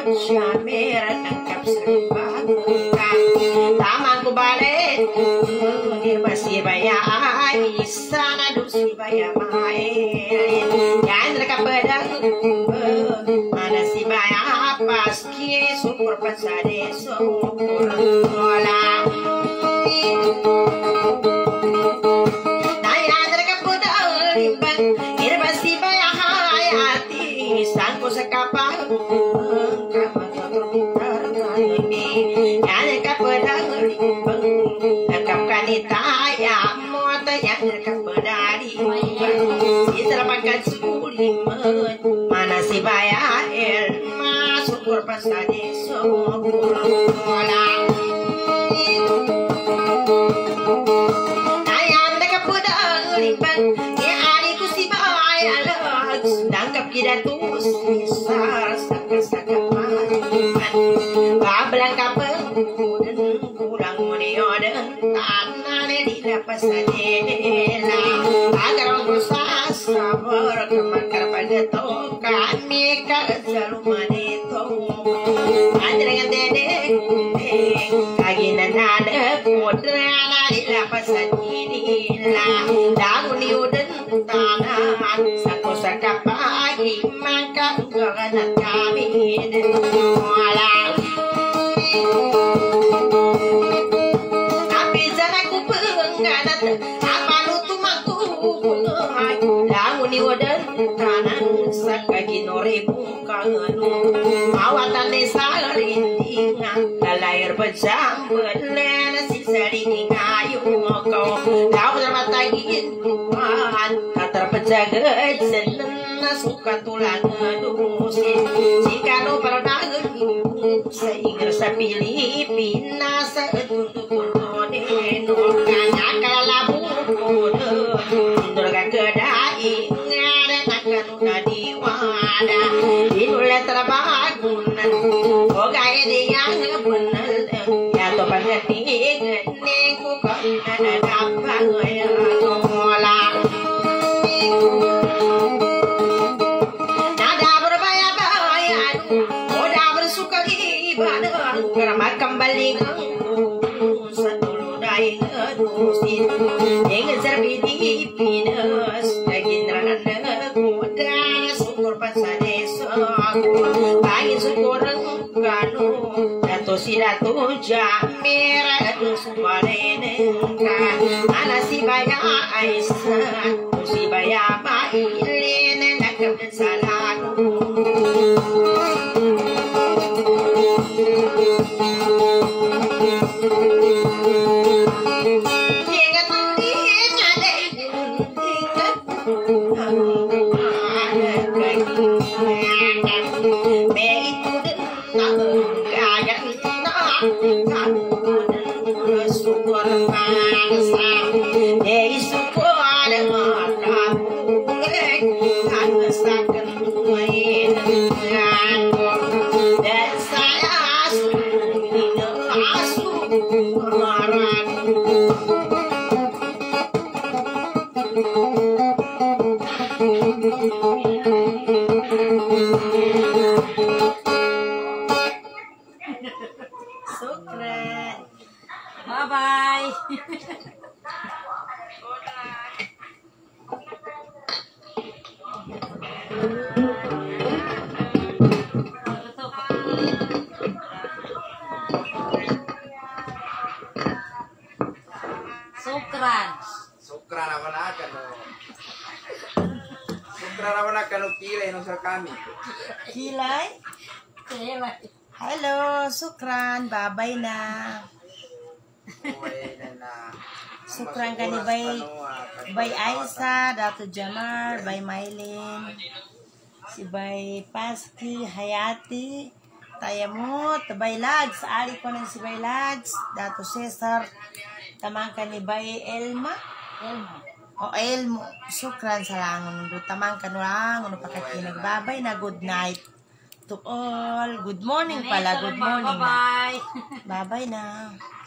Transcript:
Jamera tangkap serba tamang ko balik Dirba si bayai Sana du si bayamai Yan reka pedang Mana si baya Paski syukur pasade Syukur Olah Nayan reka pedang Dirba si bayai Hati Sangko sekapang Kanitaya mota yang kembali Siterapkan suliman Mana si bayael Masuk pasade syukur Olah Ayam dekat pedang limbang Ya adikku si bayal Dangkap kidatus Besar sakit-sakit mariman Bablang kapeng Kurang muniodan Tanah di lapas adela Agar orang sabar Kemakar pada to Kami kerja rumah itu Andrengan dedek Kaginan ada Kudrana di lapas adila Daun diudan Tanah Sako-saka pagi Maka Gangan kami Walau Tapi janaku pengganat Apa nutumaku Lamun iwadan kanan Sakagi noribu kanganu Mawatan desa rindingan Lalair bejang Belen sisa dingayung Kau Lau termatagin Tuhan Katar pejaga Seneng Suka tulang Dusin Jika no pernah Sehingga sa Pilipina Sa tutututo Neno Kanya kalalabu Indurga kedai Ngada nakanuna diwada Inulat terbagunan Ogaya diyang benar Ya topan hati Nengku kena dapat Ngolah Nada berbaya-bayan Oda bersuka ibadah Keramat kembali Satu ludai ngedusin Dengan serbi di pinas Daging rana kuda Syukur pasade syukur Pagi syukur kanu Dato si dato jamir Dato suare nengka Ana si baya aisan Si baya mailin Nakam dan salaku Bye-bye. Sukran apa nak kan? Sukran apa nak kan kilai nusar kami. Kilai? Halo, sukran, babay na. Sukran ka ni Bay Aisa, Dato Jamar, Bay Maylin, si Bay Paski, Hayati, Tayamut, Bay Lads, ari ko ng si Bay Lads, Dato Cesar, tamang ka ni Bay Elma. O Elmo, sukran sa langon. Tamang ka lang, ano pakakinag. Babay na, good night to all. Good morning pala, good morning. Bye-bye. Bye-bye na.